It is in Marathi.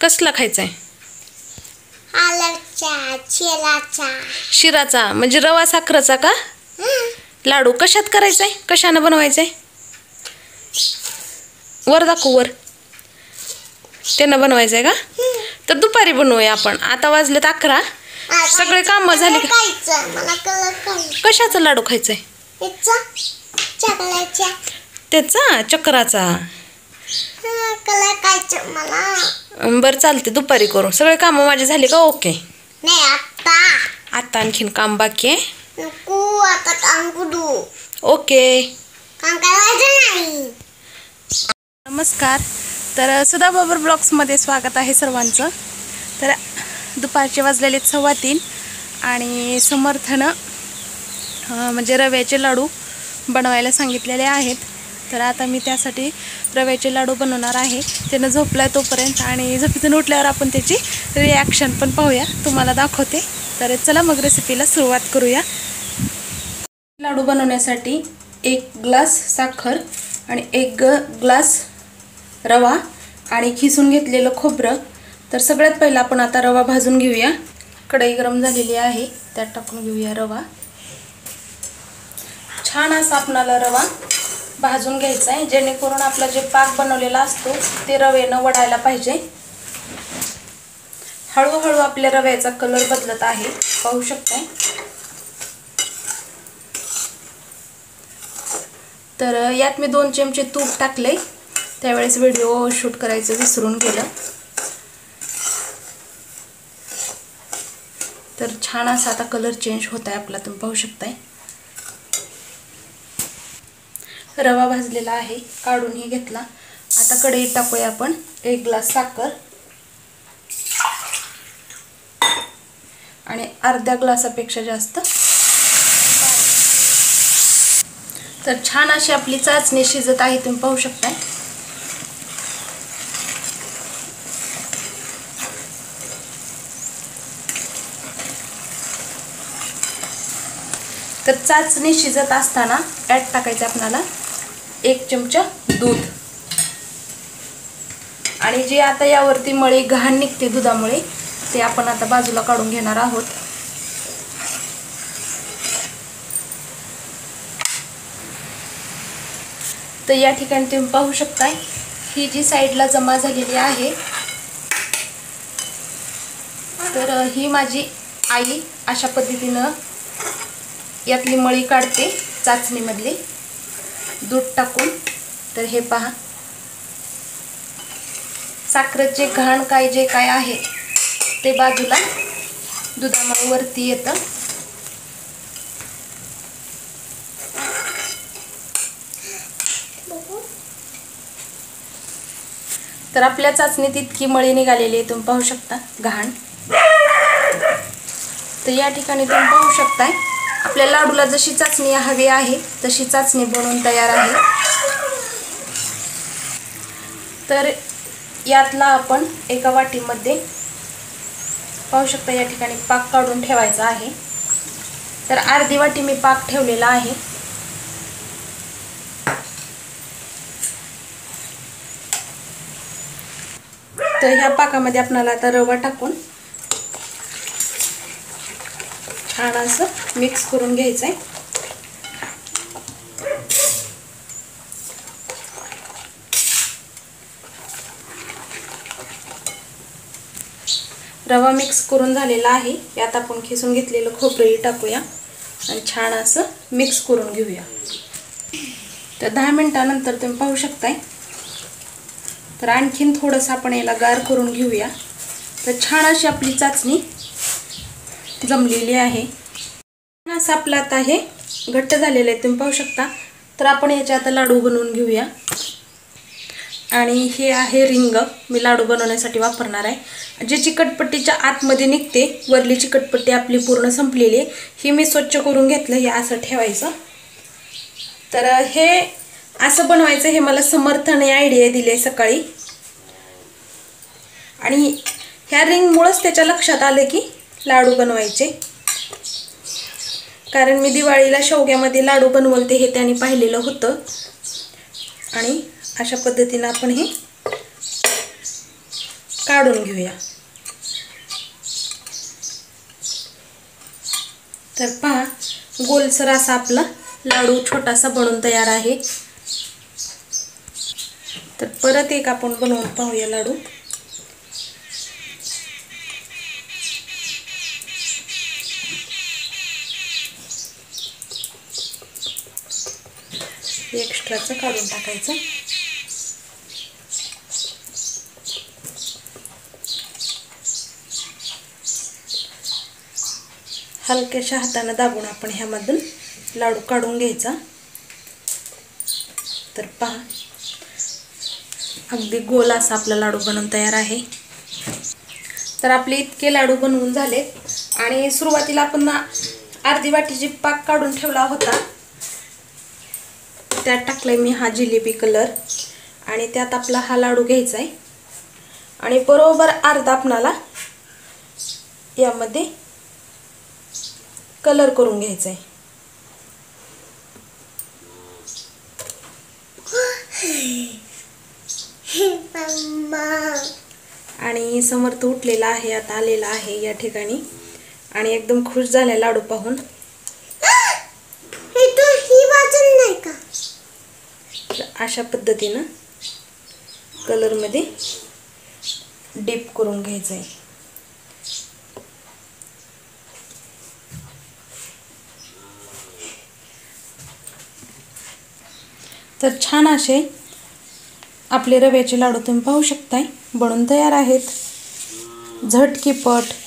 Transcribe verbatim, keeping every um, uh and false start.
कसला खायचा आहे? आलूचा, शिराचा. शिराचा म्हणजे रवा साखरेचा का? लाडू कशात करायचा आहे? कशाने बनवायचा आहे? वर दाखव, वर. त्यानं बनवायचं आहे का? तर दुपारी बनवूया आपण. आता वाजलेत अकरा. सगळे काम झाले का? मला कलर खायचा. कशाचा लाडू खायचा आहे? चॉकलेटचा. त्याचा चक्राचा. कलर खायचा मला. बरं चालते, दुपारी करू. सगळे काम माझे झाले का? ओके. नाही आता. आता आणखीन काम बाकी आहे. नको आता काम करू. ओके. काम करायचं नाही. नमस्कार. तर सुधा बाबर ब्लॉग्समध्ये स्वागत आहे सर्वांचं. तर दुपारचे वाजलेले सव्वा तीन आणि समर्थनं म्हणजे रव्याचे लाडू बनवायला सांगितलेले आहेत. तर आता मी त्यासाठी रव्याचे लाडू बनवणार आहे. त्यानं झोपला तोपर्यंत आणि झोपेतून उठल्यावर आपण त्याची रिॲक्शन पण पाहूया, तुम्हाला दाखवते. तर चला मग रेसिपीला सुरुवात करूया. लाडू बनवण्यासाठी एक ग्लास साखर आणि एक ग्लास रवा आणि खिसून घेतलेलं खोबरं. तर सगळ्यात पहिला आपण आता रवा भाजून घेऊया. कढई गरम झालेली आहे, त्यात टाकून घेऊया रवा. छान असा आपणाला रवा भाजून घ्यायचा आहे, जेणेकरून आपला जे पाक बनवलेला असतो ते रव्यानं वडायला पाहिजे. हळूहळू आपल्या रव्याचा कलर बदलत आहे, पाहू शकताय. तर यात मी दोन चमचे तूप टाकले. त्यावेळेस व्हिडिओ शूट करायचं विसरून गेलं. तर छान असा आता कलर चेंज होत आहे आपला, तुम्ही पाहू शकताय. रवा भाजलेला आहे, काढूनही घेतला. आता कढईत टाकूया आपण एक ग्लास साखर आणि अर्ध्या ग्लासापेक्षा जास्त. तर छान अशी आपली चाचणी शिजत आहे, तुम्ही पाहू शकताय. तर चाचणी शिजत असताना ॲड टाकायचं आपल्याला एक चमचा दूध. आणि जे आता यावरती मळी घाण निघते दुधामुळे, ते आपण आता बाजूला काढून घेणार आहोत. तर या ठिकाणी तुम्ही पाहू शकताय, ही जी साईडला जमा झालेली आहे, तर ही माझी आई अशा पद्धतीनं यातली मळी काढते चाचणीमधली दूध टाकून. तर हे पहा, साखरेचे घाण काय जे काय आहे ते बाजूला दुधामुळे वरती येतं. तर आपल्या चाचणीत इतकी मळी निघालेली आहे, तुम्ही पाहू शकता, घाण. तर या ठिकाणी तुम्ही पाहू शकताय, आपल्या लाडूला जशी चाचणी हवी आहे तशी चाचणी बनवून तयार आहे. तर यातला आपण एका वाटीमध्ये पाहू शकता, या ठिकाणी पाक काढून ठेवायचा आहे. तर अर्धी वाटी मी पाक ठेवलेला आहे. तर ह्या पाकामध्ये आपल्याला आता रवा टाकून छान असं मिक्स करून घ्यायचं आहे. रवा मिक्स करून झालेला आहे. यात आपण खिसून घेतलेलं खोबरंही टाकूया आणि छान असं मिक्स करून घेऊया. तर दहा मिनिटानंतर तुम्ही पाहू शकताय. तर आणखीन थोडंसं आपण याला गार करून घेऊया. तर छान अशी आपली चाचणी जमलेली आहे. असं आपलं आता हे घट्ट झालेलं आहे, तुम्ही पाहू शकता. तर आपण याचे आता लाडू बनवून घेऊया. आणि हे आहे रिंग, मी लाडू बनवण्यासाठी वापरणार आहे. जे चिकटपट्टीच्या आतमध्ये निघते, वरली चिकटपट्टी आपली पूर्ण संपलेली आहे, ही मी स्वच्छ करून घेतलं. हे असं ठेवायचं. तर हे असं बनवायचं, हे मला समर्थने आयडिया दिली आहे सकाळी. आणि ह्या रिंगमुळेच त्याच्या लक्षात आलं की लाडू बनवायचे. कारण मी दिवाळीला शेवग्यामध्ये लाडू बनवलते, हे त्यांनी पाहिलेलं होतं. आणि अशा पद्धतीने आपण हे काढून घेऊया. तर पहा गोलसर असा आपला लाडू छोटासा बनून तयार आहे. तर परत एक आपण बनवून पाहूया लाडू. एक्स्ट्राचं काढून टाकायचं. हलक्याशा हाताने दाबून आपण ह्यामधून लाडू काढून घ्यायचा. तर पहा अगदी गोल असा आपला लाडू बनवून तयार आहे. तर आपले इतके लाडू बनवून झालेत आणि सुरुवातीला आपण अर्धी वाटीची पाक काढून ठेवला होता, त्यात टाकलाय मी हा जिलेबी कलर आणि त्यात आपला हा लाडू घ्यायचा आहे आणि बरोबर अर्धा आपणाला यामध्ये कलर करून घ्यायचा आहे. आणि समर्थ उठलेला आहे, आता आलेला आहे या ठिकाणी आणि एकदम खुश झालाय लाडू पाहून. अशा पद्धतीनं कलर मध्ये डीप करून घ्यायचं आहे. तर छान असे आपले रव्याचे लाडू तुम्ही पाहू शकताय बनून तयार आहेत. झटकीपट